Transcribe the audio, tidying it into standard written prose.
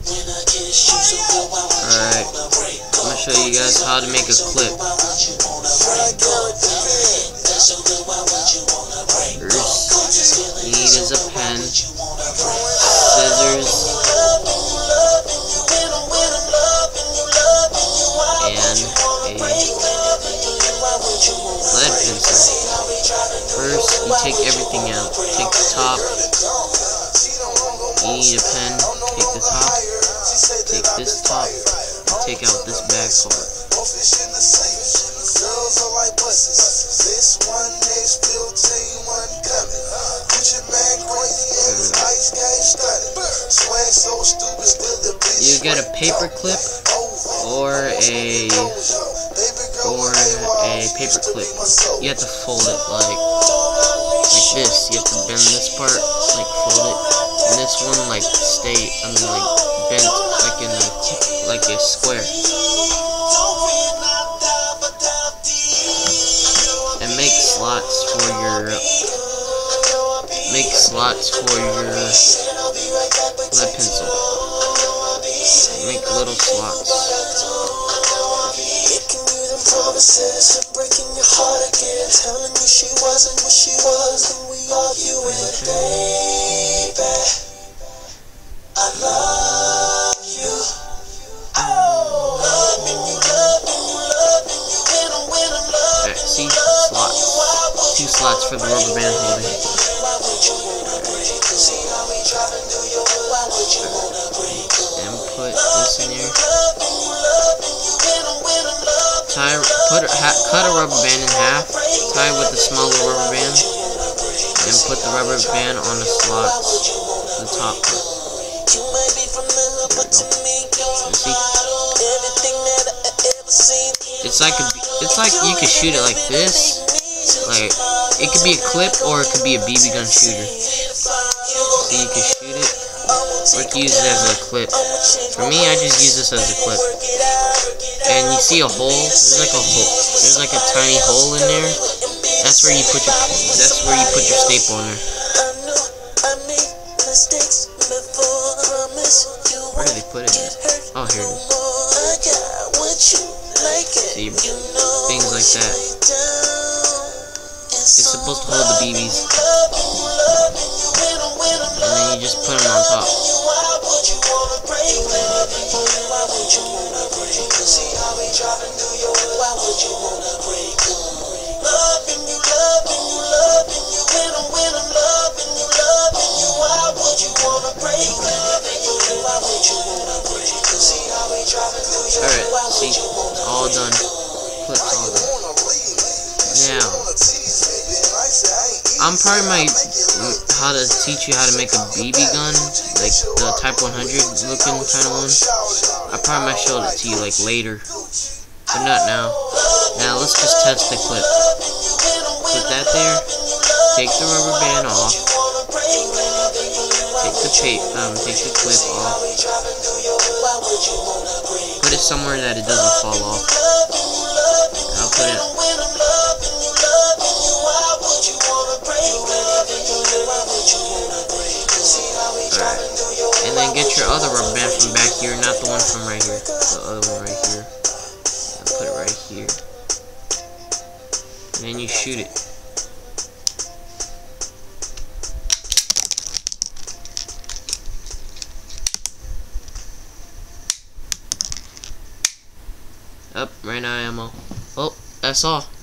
Alright, I'm gonna show you guys how to make a clip. First, you need is a pen, scissors, and a lead pencil. First, you take everything out. Take the top. You need a pen. Take the top. Take this top. Take out this back part. You get a paper clip or a paper clip. You have to fold it like this. You have to bend this part, like fold it, and this one like bent like a square. And make slots for your lead pencil. Make little slots. Promises and breaking your heart again, telling you she wasn't what she was, and we arguing, baby. I love you. Oh, loving you, when I'm loving you. See, slots. 2 slots for the rubber band holding. And put this in here. Cut a rubber band in half, tie with the smaller rubber band, and put the rubber band on the slots, the top part. There we go. See? It's like you could shoot it like this. Like it could be a clip or it could be a BB gun shooter. So you can shoot it or you can use it as a clip. For me, I just use this as a clip. And you see a hole? There's like a tiny hole in there. That's where you put your staple in there. Where did they put it? Oh, here it is. See, things like that. It's supposed to hold the BBs. And then you just put them on top. Alright, see, it's all done. Clips all done. Now, I'm probably how to teach you how to make a BB gun, like the Type 100 looking kind of one. I probably might show it to you like later, but not now. Now let's just test the clip. Put that there. Take the rubber band off. Take the clip off. Put it somewhere that it doesn't fall off. And I'll put it. Alright. And then get your other rubber band from back here, not the one from right here. The other one right here. And put it right here. And then you shoot it. Up, ran out of ammo. Oh, that's all.